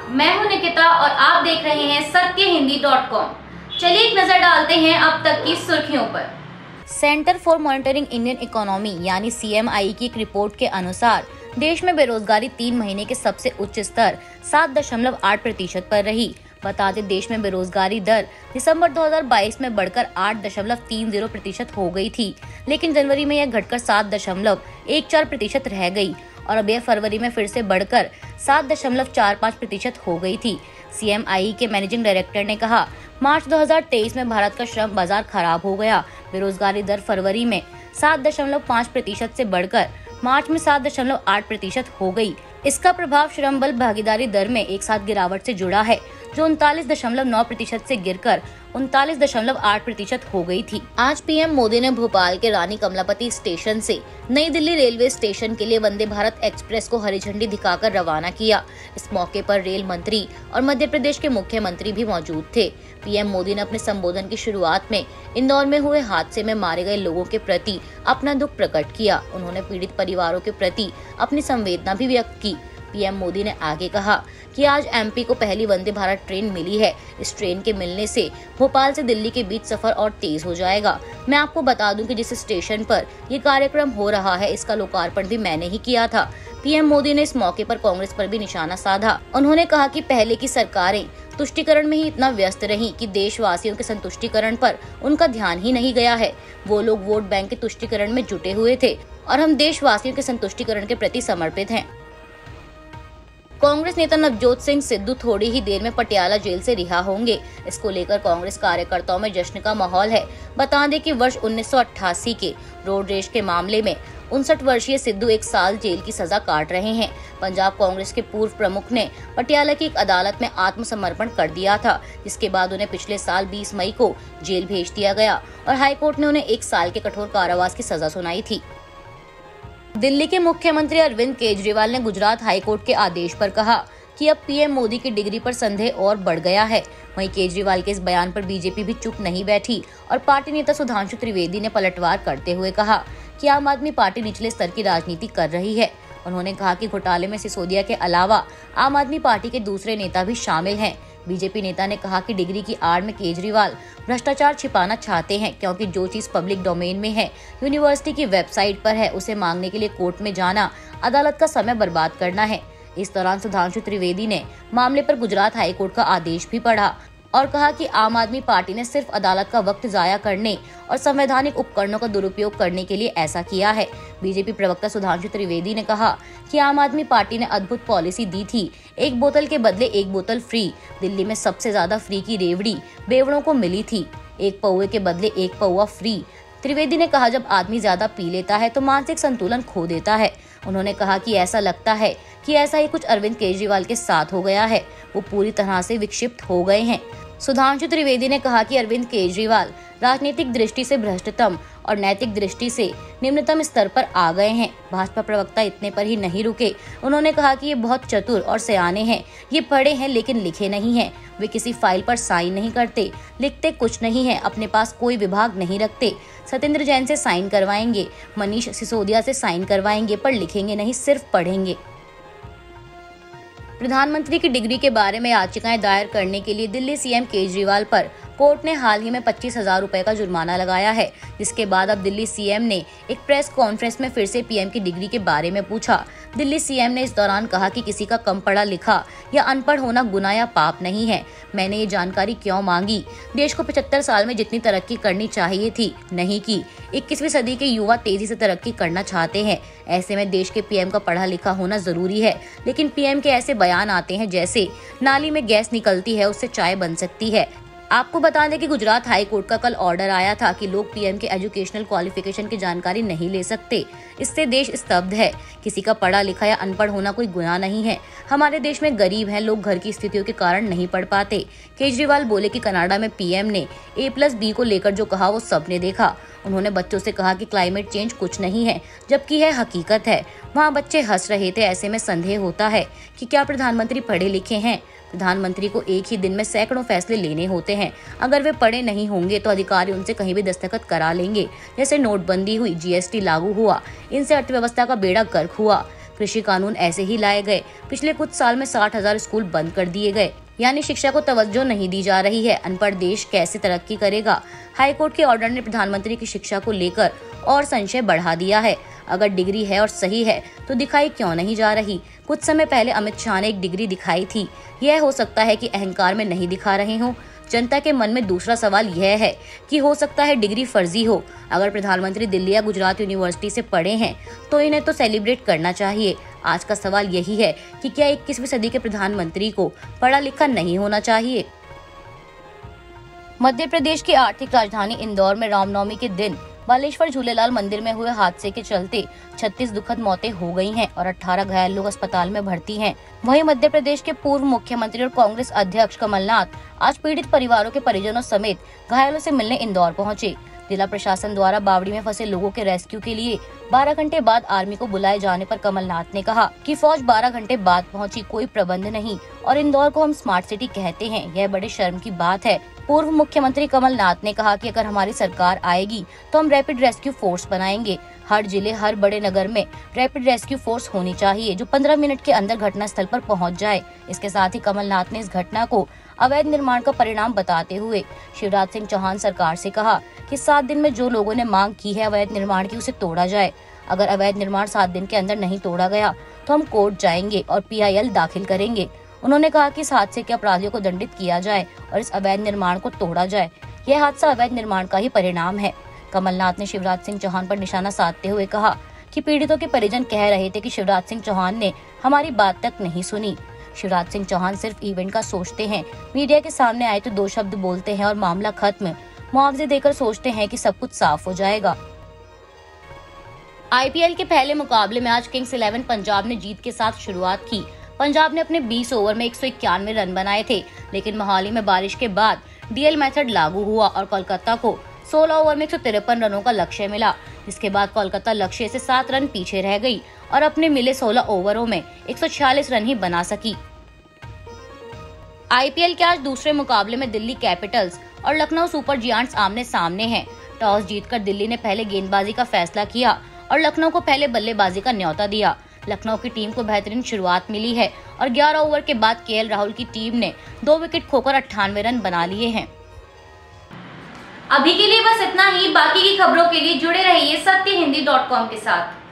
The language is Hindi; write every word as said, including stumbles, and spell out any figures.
मैं हूं निकिता और आप देख रहे हैं सत्य हिंदी डॉट कॉम। चलिए एक नजर डालते हैं अब तक की सुर्खियों पर। Centre for monitoring Indian economy यानी सी एम आई की एक रिपोर्ट के अनुसार देश में बेरोजगारी तीन महीने के सबसे उच्च स्तर सात दशमलव आठ प्रतिशत पर रही। बता दें, देश में बेरोजगारी दर दिसंबर दो हज़ार बाईस में बढ़कर आठ दशमलव तीन शून्य प्रतिशत हो गई थी, लेकिन जनवरी में यह घटकर सात दशमलव एक चार प्रतिशत रह गई और अब यह फरवरी में फिर से बढ़कर सात दशमलव चार पाँच प्रतिशत हो गई थी। सी एम आई के मैनेजिंग डायरेक्टर ने कहा, मार्च दो हज़ार तेईस में भारत का श्रम बाजार खराब हो गया। बेरोजगारी दर फरवरी में सात दशमलव पाँच प्रतिशत से बढ़कर मार्च में सात दशमलव आठ प्रतिशत हो गई। इसका प्रभाव श्रम बल भागीदारी दर में एक साथ गिरावट से जुड़ा है, जो उनतालीस दशमलव नौ प्रतिशत से गिरकर उनतालीस दशमलव आठ प्रतिशत हो गई थी। आज पी एम मोदी ने भोपाल के रानी कमलापति स्टेशन से नई दिल्ली रेलवे स्टेशन के लिए वंदे भारत एक्सप्रेस को हरी झंडी दिखाकर रवाना किया। इस मौके पर रेल मंत्री और मध्य प्रदेश के मुख्यमंत्री भी मौजूद थे। पी एम मोदी ने अपने संबोधन की शुरुआत में इंदौर में हुए हादसे में मारे गए लोगों के प्रति अपना दुख प्रकट किया। उन्होंने पीड़ित परिवारों के प्रति अपनी संवेदना भी व्यक्त की। पी एम मोदी ने आगे कहा कि आज एम पी को पहली वंदे भारत ट्रेन मिली है। इस ट्रेन के मिलने से भोपाल से दिल्ली के बीच सफर और तेज हो जाएगा। मैं आपको बता दूं कि जिस स्टेशन पर ये कार्यक्रम हो रहा है, इसका लोकार्पण भी मैंने ही किया था। पी एम मोदी ने इस मौके पर कांग्रेस पर भी निशाना साधा। उन्होंने कहा कि पहले की सरकारें तुष्टिकरण में ही इतना व्यस्त रहीं कि देशवासियों के संतुष्टिकरण पर उनका ध्यान ही नहीं गया है। वो लोग वोट बैंक के तुष्टिकरण में जुटे हुए थे और हम देशवासियों के संतुष्टिकरण के प्रति समर्पित हैं। कांग्रेस नेता नवजोत सिंह सिद्धू थोड़ी ही देर में पटियाला जेल से रिहा होंगे। इसको लेकर कांग्रेस कार्यकर्ताओं में जश्न का माहौल है। बता दें कि वर्ष उन्नीस सौ अट्ठासी के रोड रेश के मामले में उनसठ वर्षीय सिद्धू एक साल जेल की सजा काट रहे हैं। पंजाब कांग्रेस के पूर्व प्रमुख ने पटियाला की एक अदालत में आत्मसमर्पण कर दिया था, जिसके बाद उन्हें पिछले साल बीस मई को जेल भेज दिया गया और हाईकोर्ट ने उन्हें एक साल के कठोर कारावास की सजा सुनाई थी। दिल्ली के मुख्यमंत्री अरविंद केजरीवाल ने गुजरात हाईकोर्ट के आदेश पर कहा कि अब पी एम मोदी की डिग्री पर संदेह और बढ़ गया है। वहीं केजरीवाल के इस बयान पर बी जे पी भी चुप नहीं बैठी और पार्टी नेता सुधांशु त्रिवेदी ने पलटवार करते हुए कहा कि आम आदमी पार्टी निचले स्तर की राजनीति कर रही है। उन्होंने कहा कि घोटाले में सिसोदिया के अलावा आम आदमी पार्टी के दूसरे नेता भी शामिल हैं। बीजेपी नेता ने कहा कि डिग्री की आड़ में केजरीवाल भ्रष्टाचार छिपाना चाहते हैं, क्योंकि जो चीज पब्लिक डोमेन में है, यूनिवर्सिटी की वेबसाइट पर है, उसे मांगने के लिए कोर्ट में जाना अदालत का समय बर्बाद करना है। इस दौरान सुधांशु त्रिवेदी ने मामले पर गुजरात हाईकोर्ट का आदेश भी पढ़ा और कहा कि आम आदमी पार्टी ने सिर्फ अदालत का वक्त जाया करने और संवैधानिक उपकरणों का दुरुपयोग करने के लिए ऐसा किया है। बीजेपी प्रवक्ता सुधांशु त्रिवेदी ने कहा कि आम आदमी पार्टी ने अद्भुत पॉलिसी दी थी, एक बोतल के बदले एक बोतल फ्री। दिल्ली में सबसे ज्यादा फ्री की रेवड़ी बेवड़ों को मिली थी, एक पौवे के बदले एक पौवा फ्री। त्रिवेदी ने कहा, जब आदमी ज्यादा पी लेता है तो मानसिक संतुलन खो देता है। उन्होंने कहा कि ऐसा लगता है कि ऐसा ही कुछ अरविंद केजरीवाल के साथ हो गया है, वो पूरी तरह से विक्षिप्त हो गए हैं। सुधांशु त्रिवेदी ने कहा कि अरविंद केजरीवाल राजनीतिक दृष्टि से भ्रष्टतम और नैतिक दृष्टि से निम्नतम स्तर पर आ गए हैं। भाजपा प्रवक्ता इतने पर ही नहीं रुके। उन्होंने कहा कि ये बहुत चतुर और सयाने हैं, ये पढ़े हैं लेकिन लिखे नहीं हैं। वे किसी फाइल पर साइन नहीं करते, लिखते कुछ नहीं है, अपने पास कोई विभाग नहीं रखते। सत्येंद्र जैन से साइन करवाएंगे, मनीष सिसोदिया से साइन करवाएंगे, पर लिखेंगे नहीं, सिर्फ पढ़ेंगे। प्रधानमंत्री की डिग्री के बारे में याचिकाएं दायर करने के लिए दिल्ली सी एम केजरीवाल पर कोर्ट ने हाल ही में पच्चीस हजार रुपए का जुर्माना लगाया है, जिसके बाद अब दिल्ली सी एम ने एक प्रेस कॉन्फ्रेंस में फिर से पी एम की डिग्री के बारे में पूछा। दिल्ली सी एम ने इस दौरान कहा कि किसी का कम पढ़ा लिखा या अनपढ़ होना गुनाह या पाप नहीं है। मैंने ये जानकारी क्यों मांगी? देश को पचहत्तर साल में जितनी तरक्की करनी चाहिए थी, नहीं की। इक्कीसवीं सदी के युवा तेजी से तरक्की करना चाहते हैं, ऐसे में देश के पी एम का पढ़ा लिखा होना जरूरी है। लेकिन पी एम के ऐसे बयान आते हैं जैसे नाली में गैस निकलती है, उससे चाय बन सकती है। आपको बता दें कि गुजरात हाई कोर्ट का कल ऑर्डर आया था कि लोग पीएम के एजुकेशनल क्वालिफिकेशन की जानकारी नहीं ले सकते। इससे देश स्तब्ध है। किसी का पढ़ा लिखा या अनपढ़ होना कोई गुनाह नहीं है। हमारे देश में गरीब हैं, लोग घर की स्थितियों के कारण नहीं पढ़ पाते। केजरीवाल बोले कि कनाडा में पीएम ने ए प्लस बी को लेकर जो कहा वो सबने देखा। उन्होंने बच्चों से कहा कि क्लाइमेट चेंज कुछ नहीं है, जबकि यह हकीकत है। वहाँ बच्चे हंस रहे थे। ऐसे में संदेह होता है कि क्या प्रधानमंत्री पढ़े लिखे हैं। प्रधानमंत्री को एक ही दिन में सैकड़ों फैसले लेने होते हैं। अगर वे पढ़े नहीं होंगे तो अधिकारी उनसे कहीं भी दस्तखत करा लेंगे। जैसे नोटबंदी हुई, जी एस टी लागू हुआ, इनसे अर्थव्यवस्था का बेड़ा गर्क हुआ। कृषि कानून ऐसे ही लाए गए। पिछले कुछ साल में साठ हजार स्कूल बंद कर दिए गए, यानी शिक्षा को तवज्जो नहीं दी जा रही है। अनपढ़ देश कैसे तरक्की करेगा? हाईकोर्ट के ऑर्डर ने प्रधानमंत्री की शिक्षा को लेकर और संशय बढ़ा दिया है। अगर डिग्री है और सही है तो दिखाई क्यों नहीं जा रही? कुछ समय पहले अमित शाह ने एक डिग्री दिखाई थी। यह हो सकता है कि अहंकार में नहीं दिखा रहे हो। जनता के मन में दूसरा सवाल यह है कि हो सकता है डिग्री फर्जी हो। अगर प्रधानमंत्री दिल्ली या गुजरात यूनिवर्सिटी से पढ़े हैं तो इन्हें तो सेलिब्रेट करना चाहिए। आज का सवाल यही है कि क्या इक्कीसवीं सदी के प्रधानमंत्री को पढ़ा लिखा नहीं होना चाहिए? मध्य प्रदेश की आर्थिक राजधानी इंदौर में रामनवमी के दिन बालेश्वर झूलेलाल मंदिर में हुए हादसे के चलते छत्तीस दुखद मौतें हो गई हैं और अठारह घायल लोग अस्पताल में भर्ती हैं। वहीं मध्य प्रदेश के पूर्व मुख्यमंत्री और कांग्रेस अध्यक्ष कमलनाथ आज पीड़ित परिवारों के परिजनों समेत घायलों से मिलने इंदौर पहुंचे। जिला प्रशासन द्वारा बावड़ी में फंसे लोगों के रेस्क्यू के लिए बारह घंटे बाद आर्मी को बुलाए जाने पर कमलनाथ ने कहा कि फौज बारह घंटे बाद पहुंची, कोई प्रबंध नहीं, और इंदौर को हम स्मार्ट सिटी कहते हैं, यह बड़े शर्म की बात है। पूर्व मुख्यमंत्री कमलनाथ ने कहा कि अगर हमारी सरकार आएगी तो हम रैपिड रेस्क्यू फोर्स बनाएंगे। हर जिले, हर बड़े नगर में रैपिड रेस्क्यू फोर्स होनी चाहिए जो पंद्रह मिनट के अंदर घटना स्थल पर पहुंच जाए। इसके साथ ही कमलनाथ ने इस घटना को अवैध निर्माण का परिणाम बताते हुए शिवराज सिंह चौहान सरकार से कहा कि सात दिन में जो लोगों ने मांग की है अवैध निर्माण की, उसे तोड़ा जाए। अगर अवैध निर्माण सात दिन के अंदर नहीं तोड़ा गया तो हम कोर्ट जाएंगे और पी आई एल दाखिल करेंगे। उन्होंने कहा कि इस हादसे के अपराधियों को दंडित किया जाए और इस अवैध निर्माण को तोड़ा जाए। यह हादसा अवैध निर्माण का ही परिणाम है। कमलनाथ ने शिवराज सिंह चौहान पर निशाना साधते हुए कहा कि पीड़ितों के परिजन कह रहे थे कि शिवराज सिंह चौहान ने हमारी बात तक नहीं सुनी। शिवराज सिंह चौहान सिर्फ इवेंट का सोचते हैं, मीडिया के सामने आए तो दो शब्द बोलते हैं और मामला खत्म। मुआवजे देकर सोचते हैं कि सब कुछ साफ हो जाएगा। आई पी एल के पहले मुकाबले में आज किंग्स इलेवन पंजाब ने जीत के साथ शुरुआत की। पंजाब ने अपने बीस ओवर में एक सौ इक्यानवे रन बनाए थे, लेकिन मोहाली में बारिश के बाद डी एल मेथड लागू हुआ और कोलकाता को सोलह ओवर में एक सौ तिरपन रनों का लक्ष्य मिला। इसके बाद कोलकाता लक्ष्य से सात रन पीछे रह गई और अपने मिले सोलह ओवरों में एक सौ छियालीस रन ही बना सकी। आई पी एल के आज दूसरे मुकाबले में दिल्ली कैपिटल्स और लखनऊ सुपर जायंट्स आमने सामने हैं। टॉस जीतकर दिल्ली ने पहले गेंदबाजी का फैसला किया और लखनऊ को पहले बल्लेबाजी का न्योता दिया। लखनऊ की टीम को बेहतरीन शुरुआत मिली है और ग्यारह ओवर के बाद के एल राहुल की टीम ने दो विकेट खोकर अट्ठानवे रन बना लिए हैं। अभी के लिए बस इतना ही। बाकी की खबरों के लिए जुड़े रहिए सत्य हिंदी डॉट कॉम के साथ।